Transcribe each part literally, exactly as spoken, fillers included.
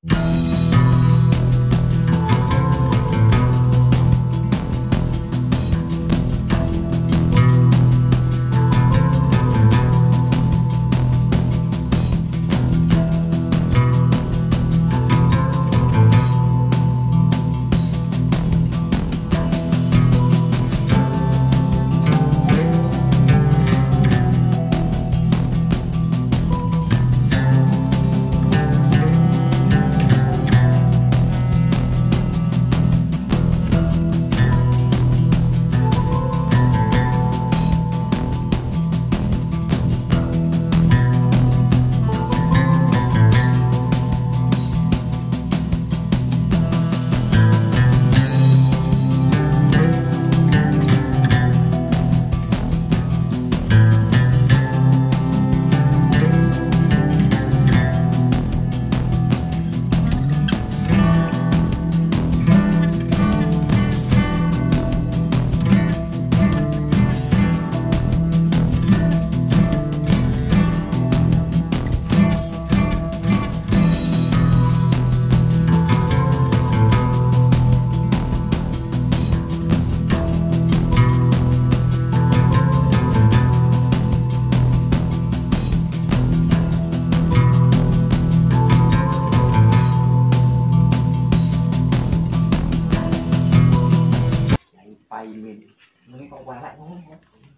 Ini kok walak ngono ya.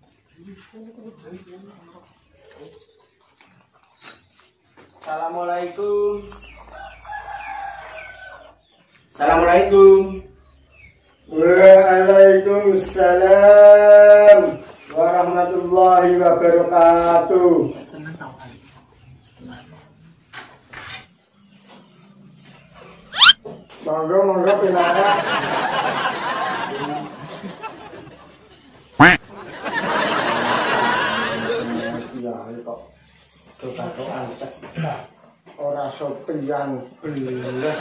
Assalamualaikum. Assalamualaikum. Waalaikumsalam warahmatullahi wabarakatuh. Monggo monggo pinara. Ketokan cedak ora sopian beles.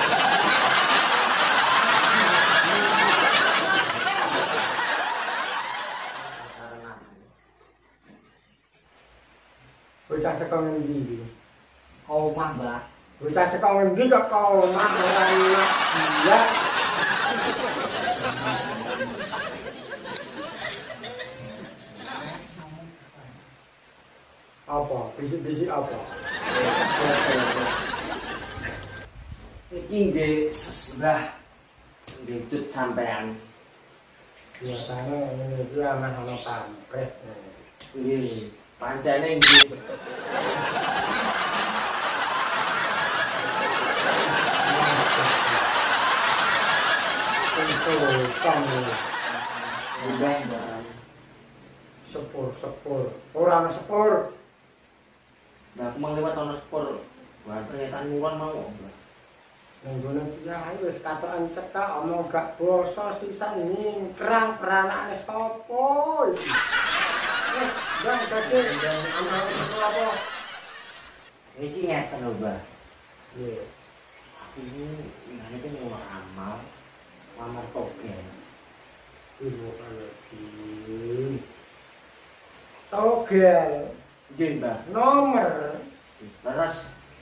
Bocah saka ngendi? Omah, Mbak. Bocah saka ngendi kok kok omah ora enak. Iya. Apa? Bisik-bisik apa? Iki nggih sesembah ngentut sampean. Biasane ngene iki aman ana pamrih. Nggih, pancene nggih. Sultan. Udah, Mbak. Sepur, sepur. Ora ana sepur. Nah, aku mau lewat ana sepur. Wah, ternyata nuwun mau, Mbak. Nang gone kiai wis katokan cekak omong gak basa sisan nyingkrang peranane sapa iki. Eh, bang dadi amal apa? Iki ngeten lho, Mbak. Nggih. Aku ini ngene iki mau amal, lamar togel. Ibu lagi. Togel. Nggih, Mbak. Nomor. Terus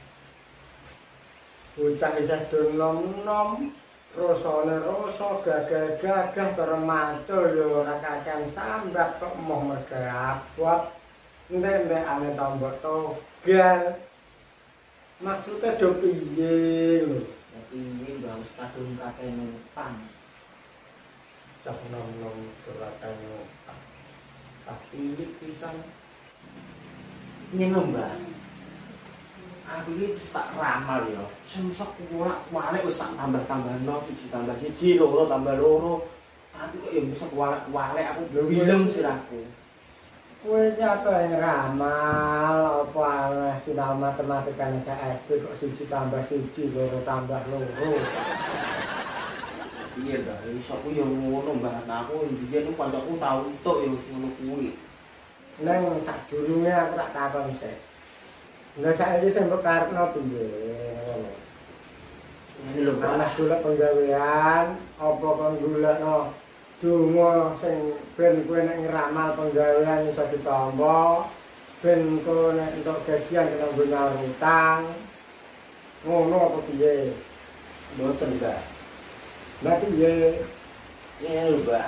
Bocah isih do nom-nom, rasane rasa gagah-gagah karo mantul yo ora kakean sambat kok moh mergabot. Ndek-ndekane tombok togel. Maksude do piye lho? piye Mbak wis kadung kakek utang. Cah nom-nom kakek utang. Tapi iki pisan Ngene Mbak. Aku iki tak ramal ya. Semsek kuwak-kuwalik wis tak tambah-tambahno siji tambah siji, loro tambah loro. Tapi kok ya mesti kuwak-kuwalik aku bilem sirahku. kowe iki apa yang ramal apa aneh sinau matematika nek S D kok siji tambah siji, loro tambah loro. Iya, Mbak. Iso ku ya ngono, Mbak. Nah, aku ndiyen kancaku tau entuk ya wis ngono kuwi. Neng sadurunge aku tak takon sik. Lah saiki sing mbok karepno piye? Ngene lho, Mbak. Anak golek penggawean, apa kon golekno donga sing ben kowe nek ngeramal penggawean iso ditampa, ben kowe nek entuk gajian kena nggo nyaur utang. Ngono apa piye? Mboten, Mbah. Lah piye? Ini lho, Mbah.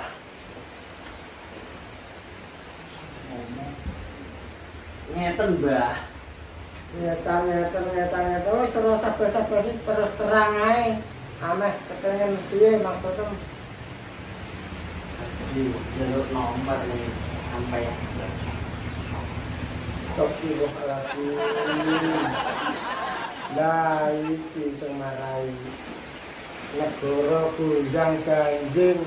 Ngomong. Ngeten, Mbah. Ngetan ngetan ngetan ngetan wis terus sabar-sabar terus terang ae. Ameh kepengen piye maksudnya? Di jalur nomor nih sampai Astagfirullahaladzim. Lah iki sing marai negara gunjang ganjing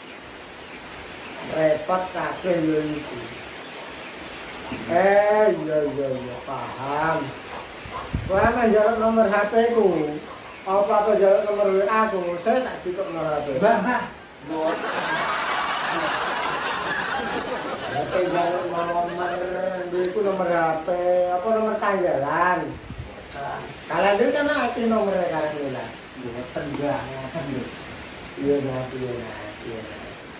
repot kabeh yo iki. Eh iya iya iya paham. Kowe men njaluk nomor H P ku. Apa apa njaluk nomor W A ku, saya tak cukup nomor H P. Mbah, Mbah. Nomor. H P njaluk nomor itu nomor H P, apa nomor tanggalan. Kalian itu kan aktif nomornya kalian itu lah. Mboten, Mbah. Ngeten lho. Iya nah, iya nah, iya nah.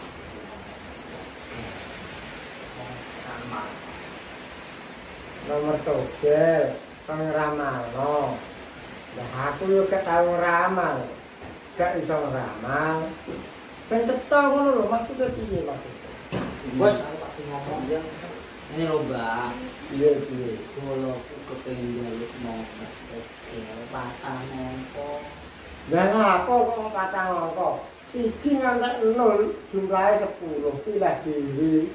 Amal. Nomor togel, pengramal no. Nah aku yo gak tau ngeramal, gak iso ngeramal. Sing cetha ngono lho, maksudnya piye maksudnya? Bos, aku pasti ngomong ya. Ini lho, Mbah. Iya piye? Kalau aku kepengen jaluk nomor S L patah ngompo. Lah apa kok patang angka? Siji ngantek nol, jumlahnya sepuluh, pilih dhewe.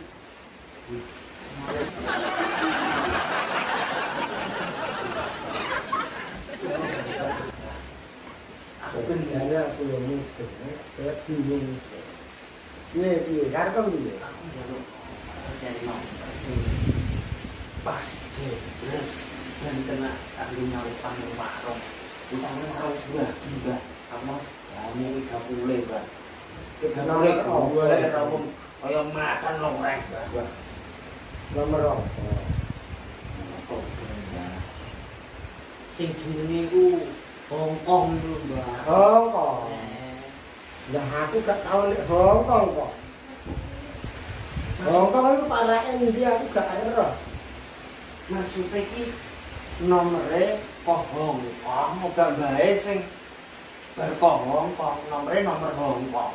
Aku bener. Aku yang mikir, saya bingung sih. Iya, iya, karena piye? Aku jaluk dari nomor sing pas jelas dan kena ahli nyarupang warung. Utangnya warung sebelah, Mbah. Kamu kamu tiga puluh, Mbah. Tiga puluh, boleh kamu kayak macan loreng, Mbah. Nomor apa? Kok Mbah? Sing jenenge ku Hongkong lho, Mbah. Hongkong. Eh, Lah aku gak tau nek Hongkong kok. Hongkong itu parake ndi aku gak ero. maksudnya iki nomere kok Hongkong, moga bae sing bar kok Hongkong, nomere nomor Hongkong.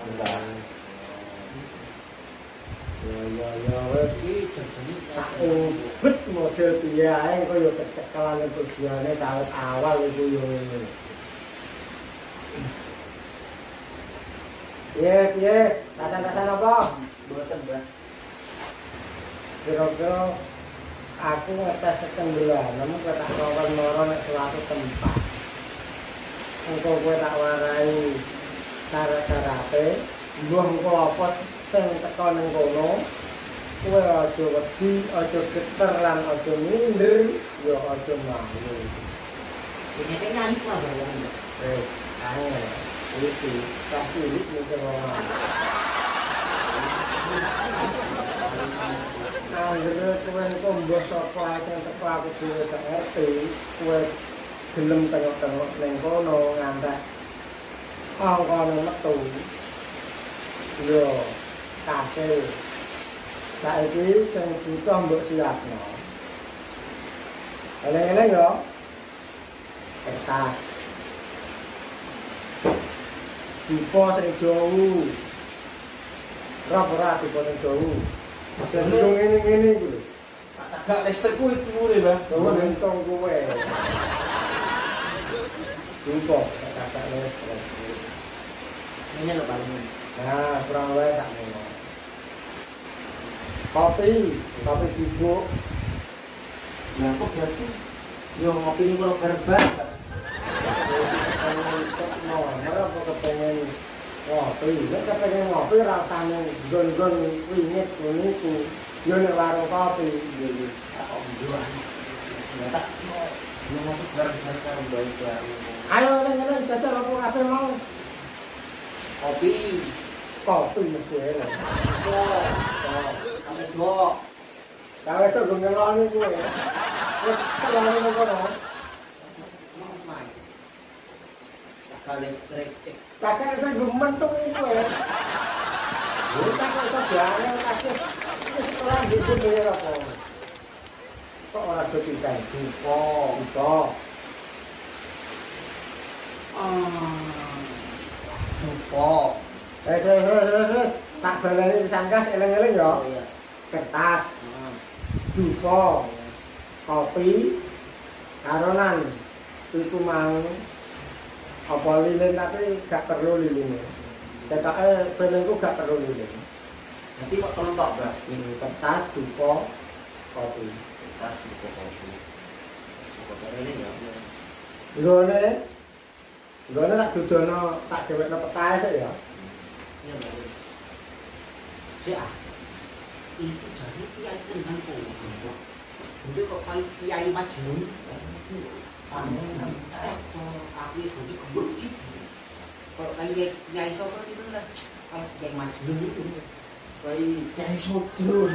Ya ya ya wis iki jenenge tak ubet model piye ae kaya kecekelan tujuane tahun awal iku yo ngene. Piye piye, tatan-tatan apa? Mboten, Mbah. Kira-kira aku ngetes ketenggelam, namun kowe tak loro-loro nek suatu tempat. Engko kowe tak warai cara-carape, mbuh engko apa sing teko ning kono. Kowe aja wedi, aja geter lan aja minder, ya aja malu. Ini kan nyanyi lah, Mbah. Wis, ae. Iki kasih iki ning kono. Anggere kowe engko mbok sapa sing teko aku dhewe gak ngerti, kowe gelem tengok-tengok ning kono ngantek angkane metu. Yo, kasih. Saiki sing butuh mbok siapno. Eleng-eleng yo. Kertas. Tipe sing jauh. Ora-ora tipe sing jauh. Jadi ngene-ngene iku lho. Agak listrikku itu mure, Mbah. Coba nentong kowe. Jumpo, kata listrik. Ini lho paling. Nah, kurang wae tak ngono. Kopi, kopi bubuk. Nah, kok berarti yo ngopi ini kalau berbat. No, ora kok kepengen ngopi, nek kepengen ngopi rasane gon-gon wingit ngene iku. Yo nek warung kopi, Iya, iya. Aku njuan. Ya tak mau yo ngopi berbat karo bae-bae. ayo ngene-ngene jajal apa kabeh mau. Kopi. Kopi mesti enak. Kok. Kami kok. Kawe itu gue ngeloni gue. Wes keloni gue kono. Agak listrik. Kakek itu gue mentung itu ya. Gue tak kok iso jane kasih. Wis sekolah gitu bayar apa. Kok ora do pikai. Dupo. Itu. Dupo. Eh, eh, eh, eh, tak baleni sangkas eling-eling ya. Oh iya. Kertas, Heeh. dupo, kopi, karonan. Itu mang apa lilin tapi gak perlu lilin. Ketoknya baleniku gak perlu lilin. Nanti kok tolong tok, Mbak. Ini kertas, dupo, kopi. Kertas buku kopi. Buku ini ya. Nggone, nggone tak dudono, tak dhewekno petahe sik ya. Iya, Mbak. Siap. Itu jadi kiai tenan kok. Itu kok kayak kiai Majnun. Panen kan tapi jadi kebut gitu. Kalau kayak kiai sapa itu lah. Kalau kiai Majnun itu Kayak Kiai Sodron.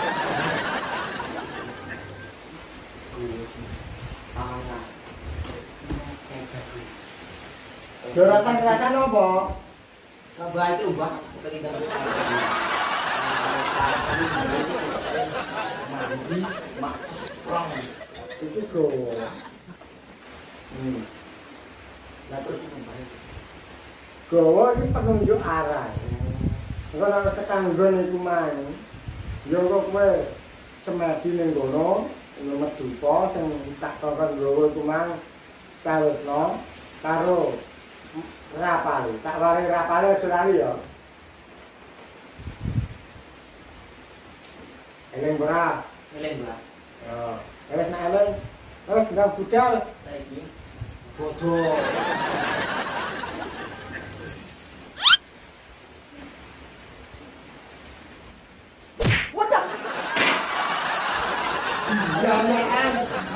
parah. Kayak gitu. Yo rasan-rasan apa? Coba itu, Mbak. Kita tidak Mandi, mak strong. Itu go. Hmm. Lah terus Mbak. Gowo iki penunjuk arah. Engko nek tekan nggon iku mang. Yo kok kowe semedi ning kono, nomor dupa sing tak kokon gowo iku mang kawesno karo rapale. Tak waring rapale aja lali ya. Eling ora? Eleng, Mbak. Yo, wis nek eling wis ndang budal. Saiki bodoh. Wadah. Ganyan.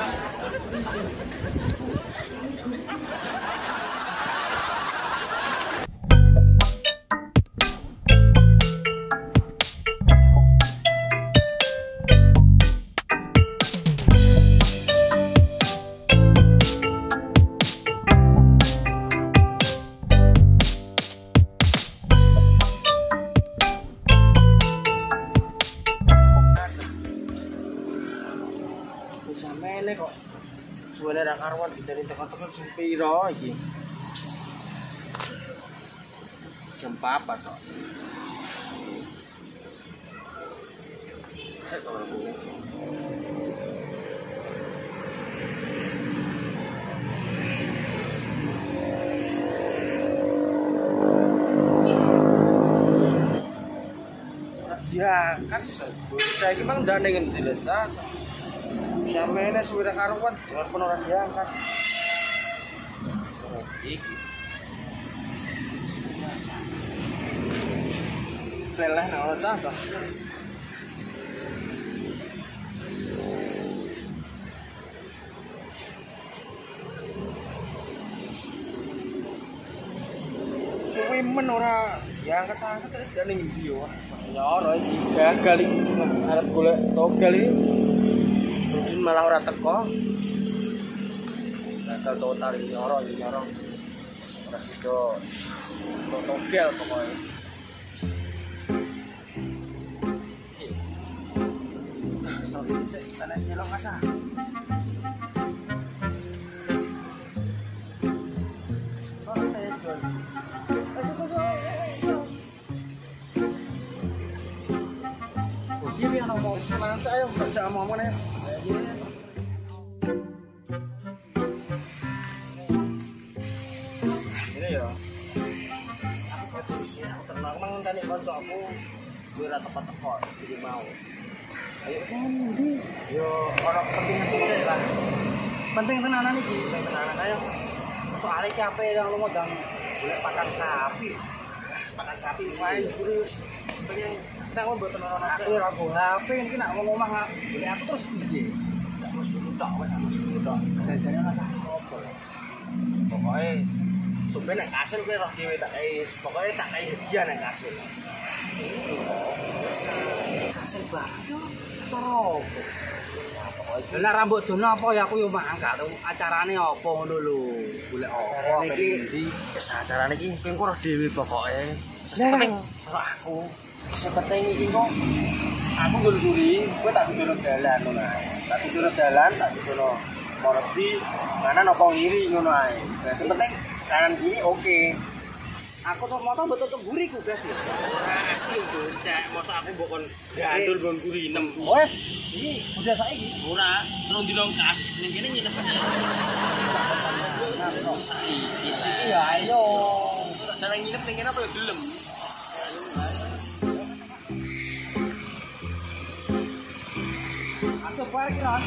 Samene kok suwene ra karuan diteni teko-teko jam piro iki? Jam papat kok. Eh kok ora boleh. Ya, kan saya iki mang ndak ning endi lho, Cak. Samene suwe ra karuan, telepon ora diangkat. Oh, iki. Feleh nang ora Cak. Suwe men ora diangkat-angkat ya ning ndi yo. Ya ora iki gagal iki arep golek togal iki. Mungkin malah ora teko. Gagal total iki nyoro iki nyoro. Ora sido togal pokoke. Sorry cek, sana nyelok asa. Iya, yang mau semangat saya baca omongan ya. Ini ya. Aku terus ya, aku tenang mang tani kancaku ora tepat-tepat jadi mau. Ayo ndi? Yo ora kepentingan sithik lah. Penting tenanan iki. Penting tenanan ayo. Soale iki ape yang lu modang golek pakan sapi. Pakan sapi wae guru. Penting nek mau mboten ora Aku ora go H P iki nek ngomong omah golek aku terus piye? terus dulu tok wis terus dulu tok. Jajane ora sah opo. Pokoke sampe nek kasil kowe roh dhewe tak kei. Pokoke tak kei hadiah nek kasil. Hasil banget. Cara opo? Lah rambut dono apa ya aku yo mangkat acarane apa ngono lho. Golek apa Acarane iki wis acarane iki kowe engko roh dhewe pokoke. Sing penting karo aku. Sing penting iki kok aku ngelusuri, kowe tak dudono dalan ngono ae. Tak dudono dalan, tak dudono Morbi, mana nopo ngiri ngono ae. Nah, sing penting Kanan gini oke. Aku tuh motor betul tuh guriku berarti. Aku cek, masa aku mbok kon gandul nggon guri enam. Wes, ini udah saiki. Ora, terus dilongkas. Ning kene nginep kesel. Iya, ayo. Tak jarang nginep ning kene apa ya gelem. Aku parkir kan.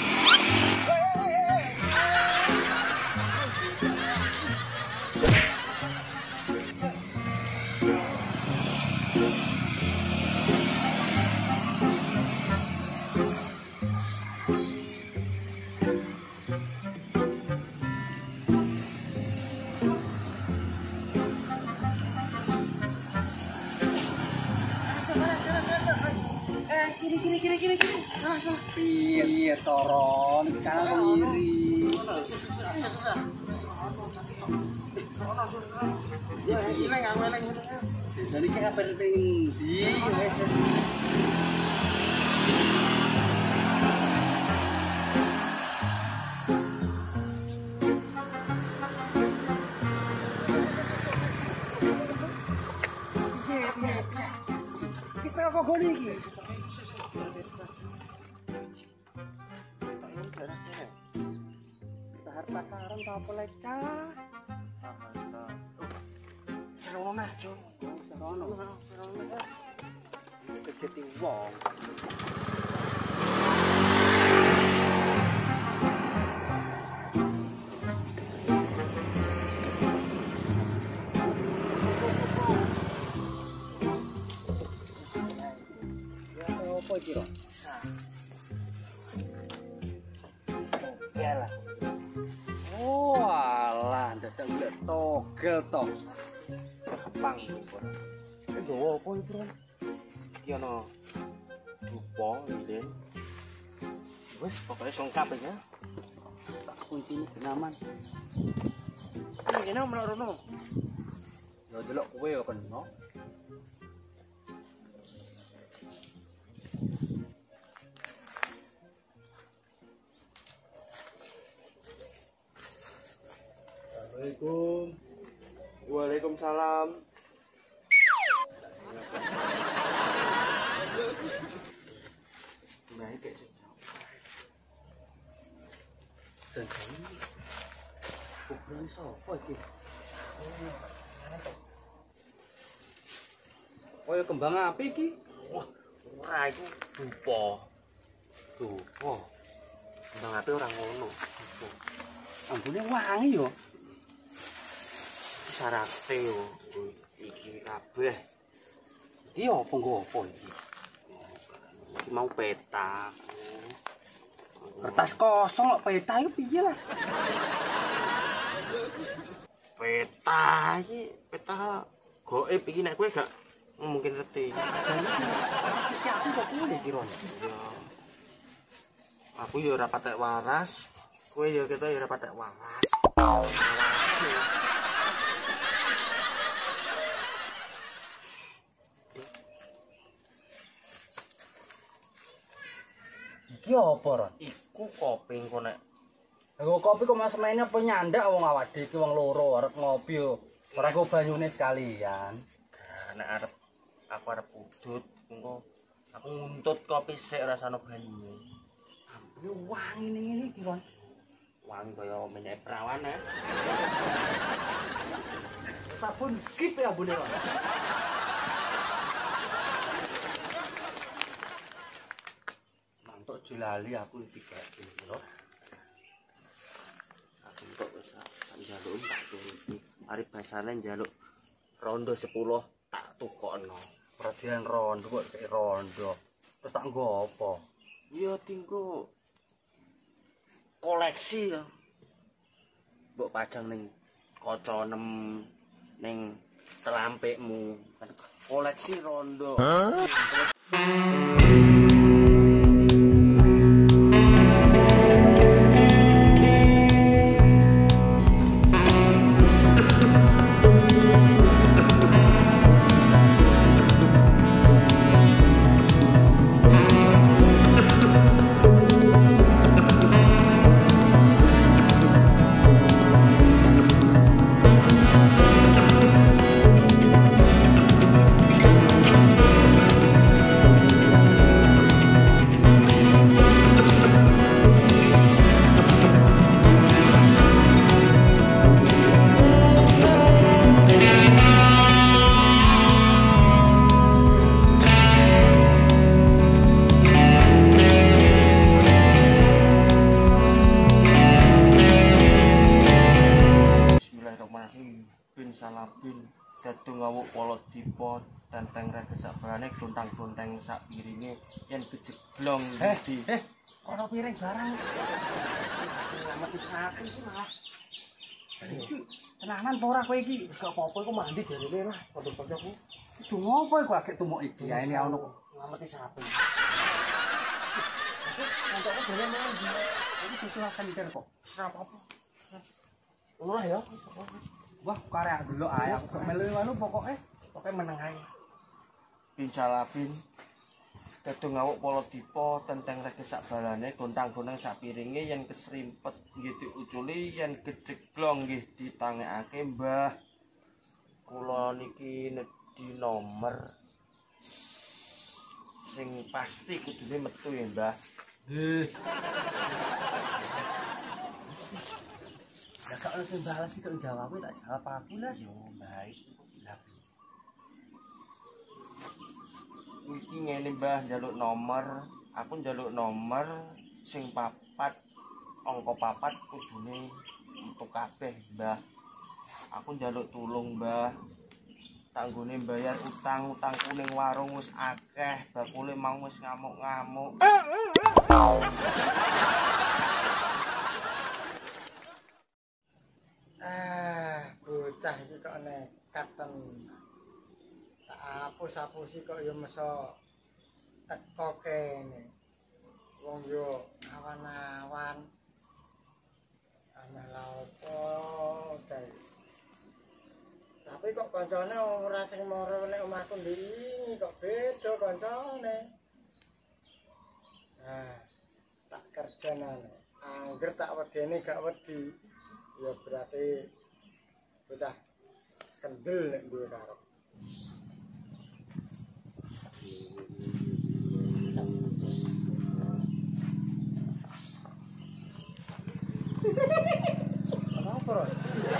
Kiri kiri kiri kiri kiri. Salah salah. Iya toron kanan kiri. Ya ileng aku eleng. Jadi kayak penting di. Kita kok goni iki? Pacaran tak apa leca. Serono nah, Jon. Serono. Serono. Kegeti wong. Ya opo iki, Ro? Yalah. Oh, alah, dadak golek togel to. Pang. Eh gowo apa iki, Bro? Iki ana dupa lilen. Wes pokoke songkap ya. Kuncine genaman. Ini kene melok rono. Ya delok kowe ya kena. Assalamualaikum. Waalaikumsalam. Baik ya. Jangan. Ukuran sopo iki? Oh ya kembang api iki? Wah, ora iku dupa. Dupa. Kembang api ora ngono. Dupa. Ambune wangi yo. Sarate yo iki kabeh. Iki apa nggo apa iki? Iki mau peta. Kertas kosong kok peta iku piye lah? Peta iki, peta goib iki nek kowe gak mungkin ngerti. Sik aku kok kuwi iki Ron. Ya. Aku ya ora patek waras, kowe ya kita ya ora patek waras. Iki apa Ron? Iku kopi engko nek Nggo kopi kok mas maine apa nyandak wong awak dhewe iki wong loro arep ngopi yo. Ora go banyune sekalian. nek arep aku arep udut engko aku nguntut kopi sik rasane banyu. Yo wangi ning ngene iki Ron. Wangi kaya minyak perawan ya. Sabun kip ya bune Ron. Mantuk julali aku tiga kilo. Aku kok wis sak njaluk tak turuti. Ari basane njaluk rondo sepuluh tak tukokno. Perhatian rondo kok kayak rondo. Terus tak nggo apa? Ya tinggo koleksi ya. Mbok pajang ning kaca nem ning telampikmu. Koleksi rondo. bin salabin dadu ngawuk polo dipo tenteng rege sabarane gontang-gonteng sak piringe yen gejeglong di Eh, ana piring barang. amat usahaken iki malah Tenanan apa ora kowe iki? wis gak apa-apa iku mandi jarene lah padha-padhaku Kudu ngopo iku akeh tumuk iki? Ya ini ono ngameti sapi Untuk dhewe mandi. Iki susul akan mikir kok. wis ora apa-apa ngono lah ya Wah, karek delok ae aku gak melu anu pokoke pokoke meneng ae bin salabin dadu ngawuk polo dipo tenteng rege sak balane gontang-gonteng sak piringe yen kesrimpet nggih diuculi yen gejeglong nggih ditangekake Mbah kula niki nedhi nomor sing pasti kudune metu ya Mbah Nggih. Ya gak ono sing balas iki kok jawab tak jawab aku lah. yo baik iki ngene Mbah njaluk nomor aku njaluk nomor sing papat angka papat kudune untuk kabeh Mbah aku njaluk tulung Mbah tanggone bayar utang utangku ning warung wis akeh bakule mau wis ngamuk-ngamuk Ah, bocah iki kok nekat ten. Tak apus-apusi kok ya meso teko kene. Wong yo awan-awan. Ana lha opo kae. Tapi kok kancane ora sing moro nek omahku ndingi kok beda kancane. Nah, tak kerjanane. Angger tak wedene gak wedi. Ya berarti bocah kendel nek duwe karep. Apa Roy?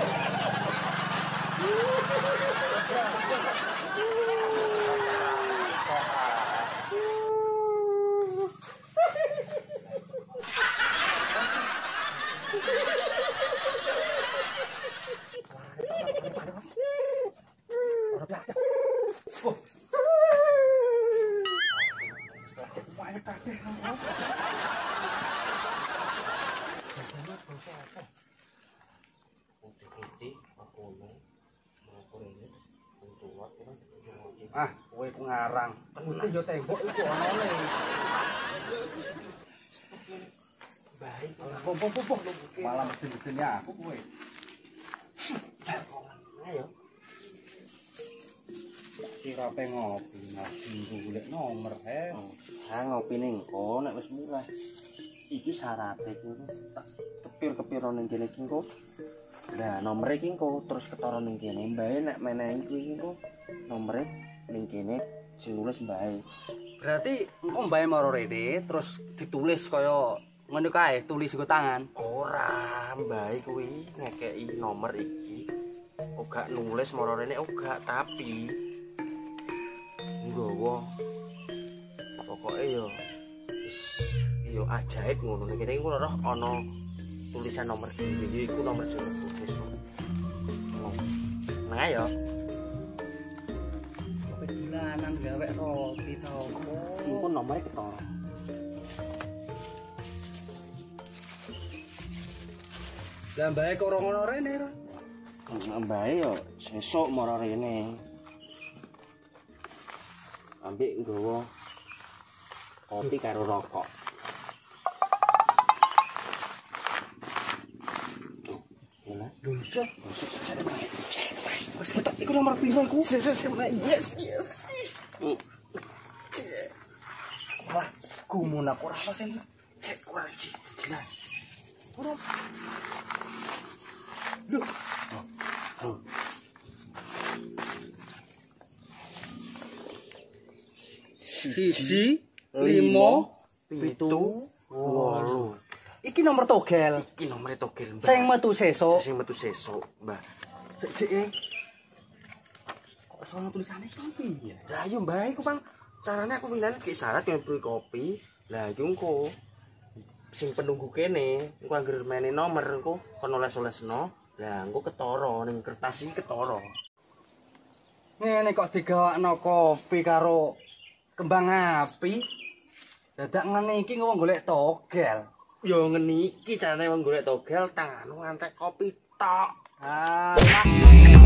Ah, kowe ku ngarang. Putih yo tembok iku onone. baik Popo popo malah mesti-mestine aku kowe. ayo Kira pe ngopi ngopi golek nomor he. ah ngopi ning engko nek wis mulai iki syarate ku tak kepir-kepiro ning kene iki engko lah nomere iki engko terus ketara ning kene mbae nek menehi kuwi engko nomere ning kene sing nulis mbae Berarti engko mbae maro rene terus ditulis kaya ngono kae, tulis nggo tangan. ora mbae kuwi ngekeki nomor iki ora nulis maro rene ora tapi nggawa pokoke yo wis yo ajaib ngono ning kene iku roh ana tulisan nomor iki iku nomor sing tulis ngono nah ayo Dolanan gawe roti ta opo? iku nomere ketara Lah mbae kok ora ngono rene, Ron. mbae yo sesuk mara rene ambek nggawa kopi karo rokok Lho, wis ketok iku nomor piro iku? Yes, yes. Wah, gumun aku ora apa sih. Cek ora iki, jelas. Ora. Lho. Oh. Siji, limo, pitu, wolu. Iki nomor togel. Iki nomere togel, Mbak. Sing metu sesuk. Sing metu sesuk, Mbak. Cek cek. Kok sono tulisane iki piye? Lah yo Mbak iku, Bang. Carane aku winane ki syarat yang beli kopi. Lah iku engko sing penunggu kene, engko anggere mene nomor engko kon oles-olesno, Lah engko ketara ning kertas iki ketara. Ngene kok digawakno kopi karo kembang api. Dadak ngene iki wong golek togel. Yo ngene iki carane wong golek togel tanganmu ngantek kopi tok. Alah.